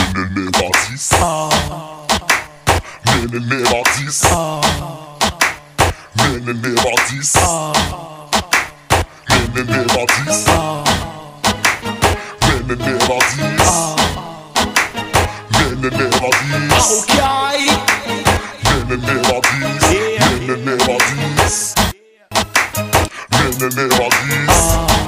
never diss. Men never diss. Men never diss. Men never diss. Men never diss. Men never diss. Okay. Men never diss. Men never diss. Men never diss.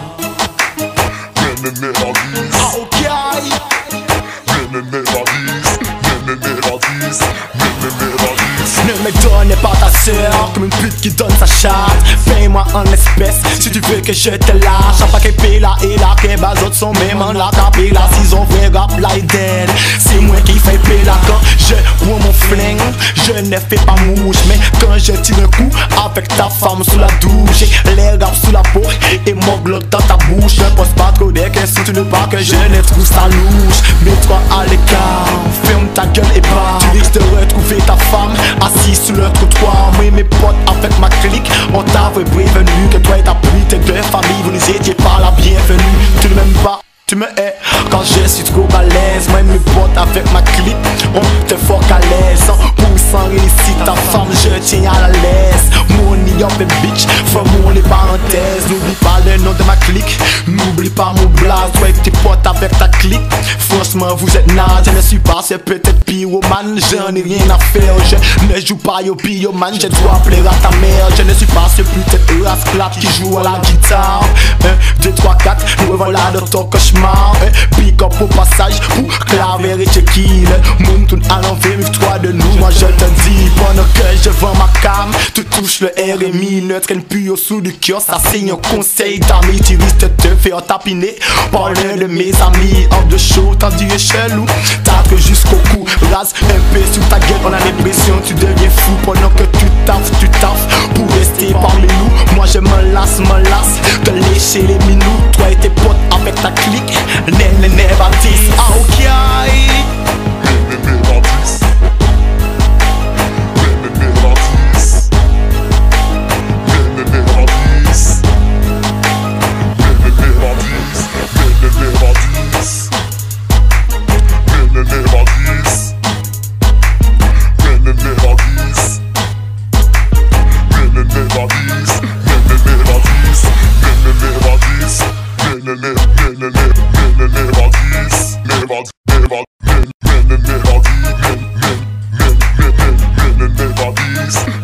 Men never diss. Okay. Men never diss. Men never diss. Men never diss. Ne me donne pas ta sœur comme une pute qui donne sa chatte. Paye-moi en espèces si tu veux que je te lâche. Pas qu'elle paye là et là, que les autres sont même en la tapée là. S'ils ont vrai rap like dead, c'est moi qui fais payer là. Quand je bois mon flingue, je ne fais pas mouche. Mais quand je tire un coup avec ta femme sous la douche, j'ai les rap sous la peau et mon glock dans ta bouche. Ne pose pas trop des questions, tu ne pas que je ne trouve ça louche. Mets-toi à l'écart, ferme ta gueule et pas. Tu risques de retrouver ta femme assis sur le trottoir. Moi et mes potes avec ma clique, on t'avait prévenu que toi et ta pute et deux familles, vous nous étiez pas la bienvenue. Tu ne m'aimes pas, tu me hais quand je suis trop balèze. Moi et mes potes avec ma clique, on te fuck à l'aise. 100% réussite, ta femme je tiens à la laisse. Money up and bitch, fermons les parenthèses. N'oublie pas le nom de ma clique, n'oublie pas mon blaze. Toi et tes potes avec ta clique, franchement vous êtes naze. Je ne suis pas ce peut-être pyromane, j'en ai rien à faire. Je ne joue pas au pyromane, je dois plaire à ta mère. Je ne suis pas ce peut-être rasclap qui joue à la guitare. 1, 2, 3, 4, nous voilà dans ton cauchemar. Pick up au passage pour claver et check-in. Moun tourne à l'envers, méfie-toi de nous, moi je te dis. Pendant que je vends ma cam, tu touches le RMI. Ne traîne plus au sous du kiosque, ça signe un conseil d'amis. Tu risques de te faire tapiner par l'un de mes amis. Hors de show, t'en dirais chelou, t'as jusqu'au cou. Rase un peu sur ta gueule, on a l'impression tu deviens fou. Pendant que tu taffes pour rester parmi nous. Moi je me lasse de lécher les minous. Toi et tes potes avec ta clique, never diss. Okay. Never diss. Never diss. Never diss. Never diss. Never diss. Never diss. Never diss. Never diss. Never diss.